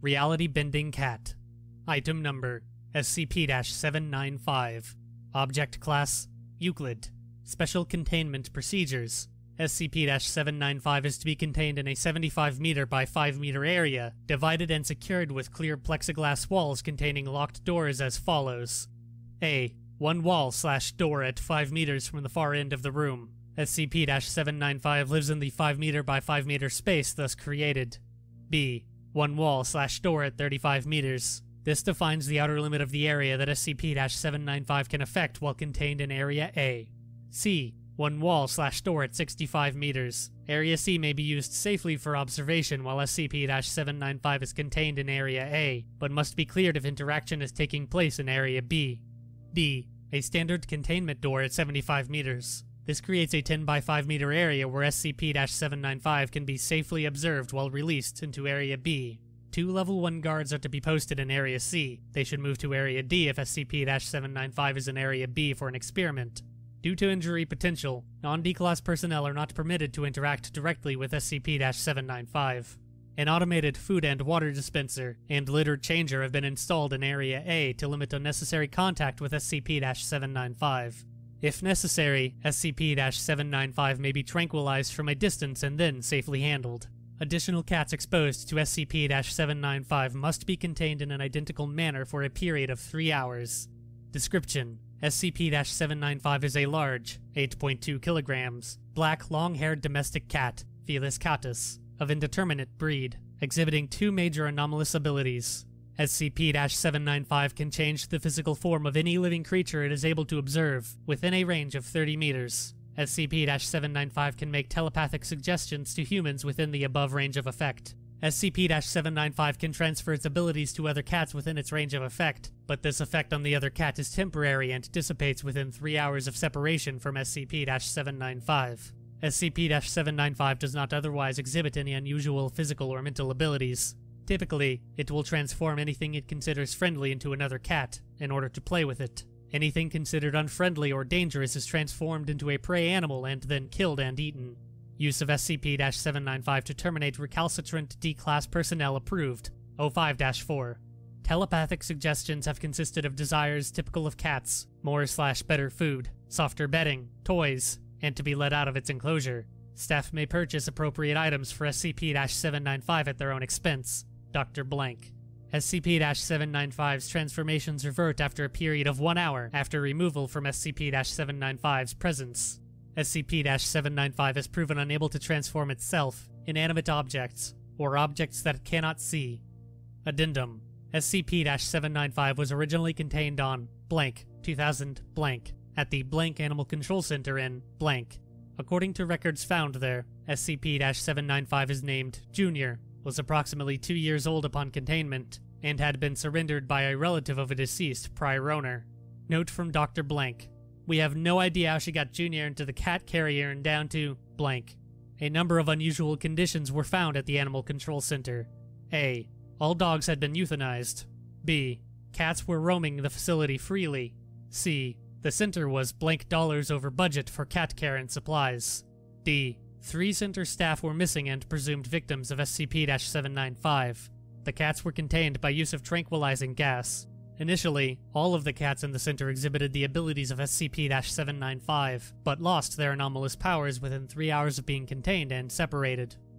Reality Bending Cat. Item Number SCP-795. Object Class Euclid. Special Containment Procedures. SCP-795 is to be contained in a 75 meter by 5 meter area, divided and secured with clear plexiglass walls containing locked doors as follows. A. One wall/door at 5 meters from the far end of the room. SCP-795 lives in the 5 meter by 5 meter space thus created. B. One wall/door at 35 meters. This defines the outer limit of the area that SCP-795 can affect while contained in Area A. C. One wall/door at 65 meters. Area C may be used safely for observation while SCP-795 is contained in Area A, but must be cleared if interaction is taking place in Area B. D. A standard containment door at 75 meters. This creates a 10 by 5 meter area where SCP-795 can be safely observed while released into Area B. 2 Level 1 guards are to be posted in Area C. They should move to Area D if SCP-795 is in Area B for an experiment. Due to injury potential, non-D-Class personnel are not permitted to interact directly with SCP-795. An automated food and water dispenser and litter changer have been installed in Area A to limit unnecessary contact with SCP-795. If necessary, SCP-795 may be tranquilized from a distance and then safely handled. Additional cats exposed to SCP-795 must be contained in an identical manner for a period of 3 hours. Description: SCP-795 is a large, 8.2 kilograms, black long-haired domestic cat, Felis catus, of indeterminate breed, exhibiting 2 major anomalous abilities. SCP-795 can change the physical form of any living creature it is able to observe, within a range of 30 meters. SCP-795 can make telepathic suggestions to humans within the above range of effect. SCP-795 can transfer its abilities to other cats within its range of effect, but this effect on the other cat is temporary and dissipates within 3 hours of separation from SCP-795. SCP-795 does not otherwise exhibit any unusual physical or mental abilities. Typically, it will transform anything it considers friendly into another cat, in order to play with it. Anything considered unfriendly or dangerous is transformed into a prey animal and then killed and eaten. Use of SCP-795 to terminate recalcitrant D-Class personnel approved. 05-4. Telepathic suggestions have consisted of desires typical of cats, more/better food, softer bedding, toys, and to be let out of its enclosure. Staff may purchase appropriate items for SCP-795 at their own expense. Dr. Blank. SCP-795's transformations revert after a period of 1 hour after removal from SCP-795's presence. SCP-795 has proven unable to transform itself, inanimate objects, or objects that it cannot see. Addendum: SCP-795 was originally contained on blank 2000 blank at the blank Animal Control Center in blank. According to records found there, SCP-795 is named Junior, was approximately 2 years old upon containment, and had been surrendered by a relative of a deceased prior owner. Note from Dr. Blank: we have no idea how she got Junior into the cat carrier and down to blank. A number of unusual conditions were found at the Animal Control Center. A. All dogs had been euthanized. B. Cats were roaming the facility freely. C. The center was blank dollars over budget for cat care and supplies. D. 3 center staff were missing and presumed victims of SCP-795. The cats were contained by use of tranquilizing gas. Initially, all of the cats in the center exhibited the abilities of SCP-795, but lost their anomalous powers within 3 hours of being contained and separated.